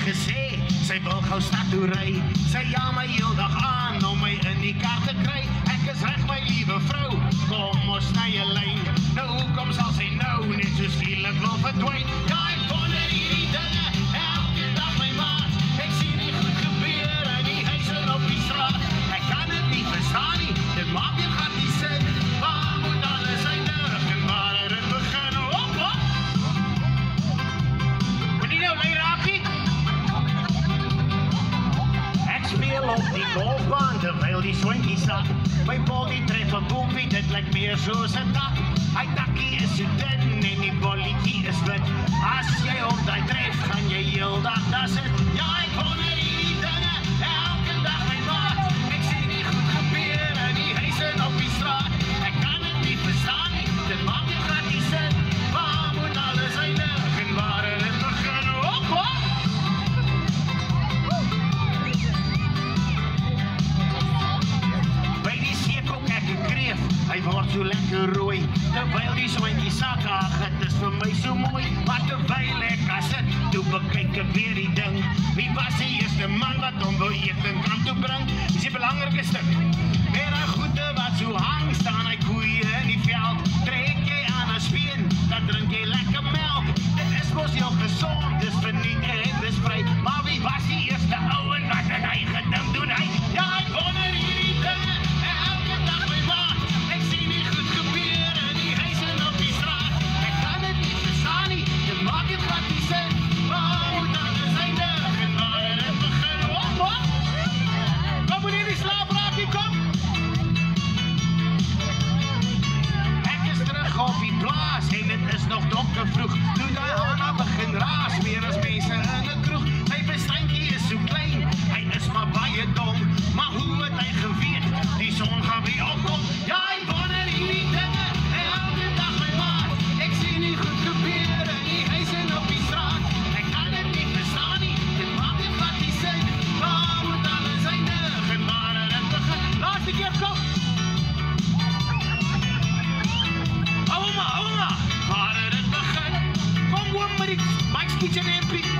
gesê, sy wil gou stad toe ry. Sy ja my heel dag aan om my in die kar te kry. Ek is reg my liewe vrou, kom ons sny 'n lyn. Nou hoekom sal sy nou net so skielik wil verdwyn? Ja, ek wonder hierdie dinge elke dag my maat. Ek sien nie goed gebeur in die huise op die straat. Ek kan dit nie verstaan nie, dit maak nie glad nie sin. Waar moet alles eindig en waar het dit begin? Op, op! Moet nie nou lei raak nie? Ek speel op die golfbaan terwyl die swinkie sak. My body tref 'n boepie, dit lyk meer soos 'n dak. Hy dakkie is so dun en die bolletjie is wit. As jy hom daai tref, gaan jy heel dag daar sit. Ja, ek wonder hierdie dinge elke dag my maat. Ek sien nie goed gebeur in die huise en op die straat. Ek kan dit nie verstaan nie, dit maak nie glad nie sin. Waar moet alles eindig en waar het dit begin? Op, op! By die seekok ek 'n kreef, hy word so lekker rooi. Terwyl die swinkie sak, ag, dit is vir my so mooi. Maar terwyl ek daar sit, toe bekyk ek weer die ding. Wie was die eerste man wat hom wou eet en kant toe bring? Dis die belangrike stuk. Met die goede wat so hang, staan hy koeie in die veld. Trek jy aan 'n speen, dan drink jy lekker melk. Dit is mos heel gesond, dis verniet en dis vry. Maar wie was die eerste ouen wat in hy gedink doen hy? Ja, ek wonder hierdie dinge elke dag my maat. Ek sien nie goed gebeur in die huise en op die straat. Ek kan dit nie verstaan nie, dit maak nie glad nie sin. Waar moet alles eindig en waar het dit begin? Op, op! Kom moet nie slaap raak nie, kom! Ek is terug op die plaas en dit is nog donker vroeg. Toe die Hanna begin raas, meer as mense in 'n kroeg. Sy bestuintjie is so klein, hy is maar baie dom. Maar hoe het hy geweet, die son gaan weer opkom? Ja, ek wonder hierdie dinge elke dag my maat. Ek sien nie goed gebeur in die huise en op die straat. Ek kan dit nie verstaan nie, dit maak nie glad nie sin. Waar moet alles eindig en waar het dit begin? Laaste keer, kom! Ouma, waar het dit begin? Kom oom met die Mike's Kitchen MP.